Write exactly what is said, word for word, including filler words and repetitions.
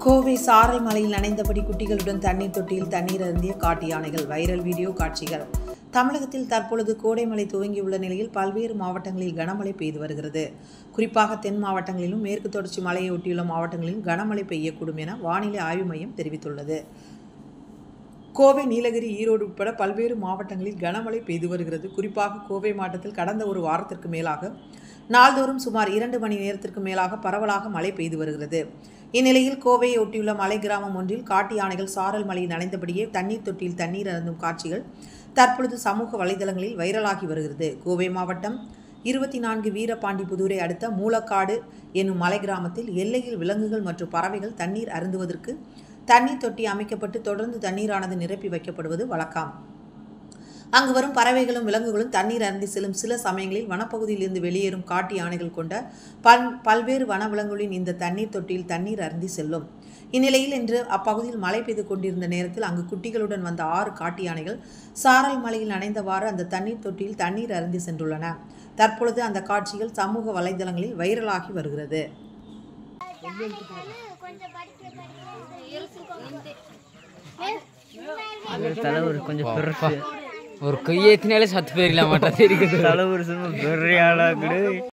கோவை சாரல் மலையில் நனைந்தபடி குட்டிகளுடன் தண்ணீர் தொட்டியில் தண்ணீர் அருந்திய காட்டு யானைகள். வைரல் வீடியோ காட்சிகள். தமிழகத்தில் தற்பொழுது கோடைமழை துவங்கியுள்ள நிலையில் பல்வேறு மாவட்டங்களில் கனமழை பெய்து வருகிறது. குறிப்பாக தென் மாவட்டங்களிலும் மேற்கு தொடர்ச்சி மலையை ஒட்டியுள்ள மாவட்டங்களிலும் கனமழை பெய்யக்கூடும் என வானிலை ஆய்வு மையம் தெரிவித்துள்ளது. கோவை, நீலகிரி, ஈரோடு உட்பட பல்வேறு மாவட்டங்களில் கனமழை பெய்து வருகிறது. குறிப்பாக கோவை மாவட்டத்தில் கடந்த ஒரு வாரத்திற்கு மேலாக நாள்தோறும் சுமார் இரண்டு மணி நேரத்திற்கு மேலாக பரவலாக மழை பெய்து வருகிறது. இந்நிலையில் கோவையை ஒட்டியுள்ள மலை கிராமம் ஒன்றில் காட்டு யானைகள் சாரல் மலையில் நனைந்தபடியே தண்ணீர் தொட்டியில் தண்ணீர் அருந்தும் காட்சிகள் தற்பொழுது சமூக வலைதளங்களில் வைரலாகி வருகிறது. கோவை மாவட்டம் இருபத்தி நான்கு வீரபாண்டிபுதூரை அடுத்த மூலக்காடு என்னும் மலை கிராமத்தில் எல்லையில் விலங்குகள் மற்றும் பறவைகள் தண்ணீர் அருந்துவதற்கு தண்ணீர் தொட்டி அமைக்கப்பட்டு தொடர்ந்து தண்ணீரானது நிரப்பி வைக்கப்படுவது வழக்கம். அங்கு வரும் பறவைகளும் விலங்குகளும் தண்ணீர் அருந்தி செல்லும் சில சமயங்களில் வனப்பகுதியில் இருந்து வெளியேறும் காட்டு யானைகள் கொண்ட பல் பல்வேறு வனவிலங்குகளின் இந்த தண்ணீர் தொட்டியில் தண்ணீர் அருந்தி செல்லும். இந்நிலையில் இன்று அப்பகுதியில் மழை பெய்து கொண்டிருந்த நேரத்தில் அங்கு குட்டிகளுடன் வந்த ஆறு காட்டு யானைகள் சாரல் மலையில் நனைந்தவாறு அந்த தண்ணீர் தொட்டியில் தண்ணீர் அருந்தி சென்றுள்ளன. தற்பொழுது அந்த காட்சிகள் சமூக வலைதளங்களில் வைரலாகி வருகிறது. ஒரு கையேத்தினாலே சத்து போயிடலாம் மாட்டா தெரியுது. தலைவர் பெரிய ஆளாக்குது.